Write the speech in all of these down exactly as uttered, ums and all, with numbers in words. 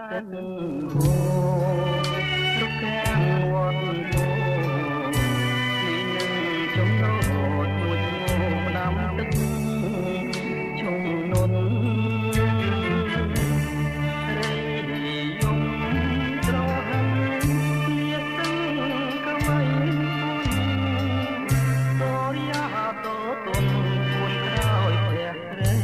ទឹកហូររុកកាំងវត្តហូរនេះនឹងចំណោទមួយឈ្មោះដាំទឹកជុំនុនរេយំត្រហឹងជាសឹងក៏មិនតរាតទុនពួនក្រោយព្រះត្រេ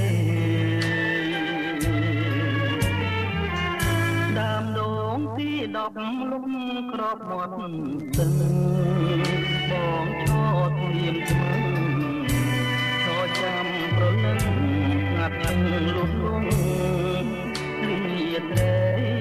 ដើមដងទីដប់លំក្របមាត់ស្ទឹងបងឈរត្រៀមស្មឹងឈរចាំប្រលឹងស្ងាត់ឈឹងលុះលងលាត្រេ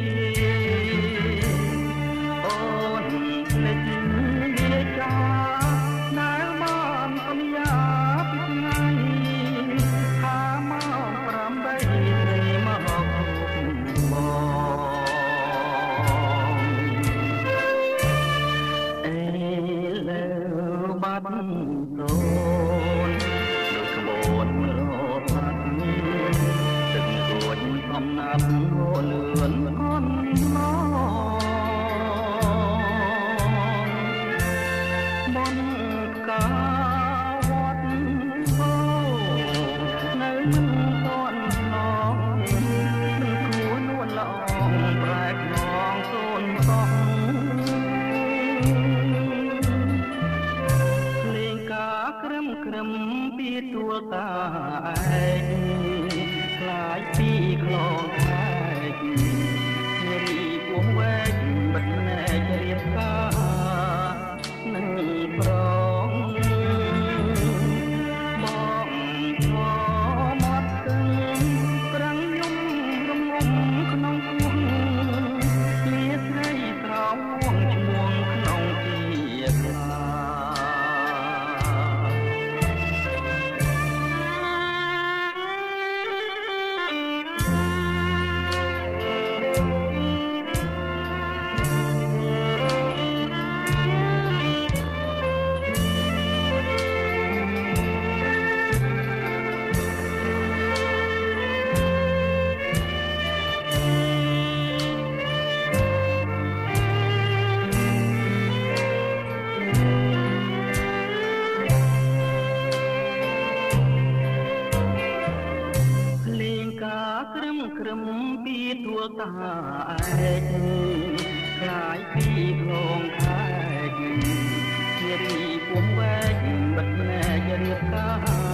អូនភ្លេចវាចាណែបានសន្យាពីថ្ងៃថាមកប្រាំបីត្រីមកបងអេលើបាត់សូនដូចក្បួនរត់បាត់ទឹករួចកំណាត់លឿនអន់មកបនកាវត្តហូនៅមិនតន់ឡងមិនគួរនួនល្អប្រែកងសូនសោះលេងកាក្រឹមក្រឹមពីទួលតាឯងខ្លាចពីខ្លងខែកនារីពោះវែកបិទណែករៀបការនឹងប្រងបងឈរមាត់ទឹងប្រាំងយំរងំក្នុងពោះលាស្រីស្រោមឈ្មោះក្នុងជាខ្លាក្រឹមក្រឹមពីទួលតាឯកខ្លាយពីខ្លងខែកនារីពុំវែកបិទណែករៀបការ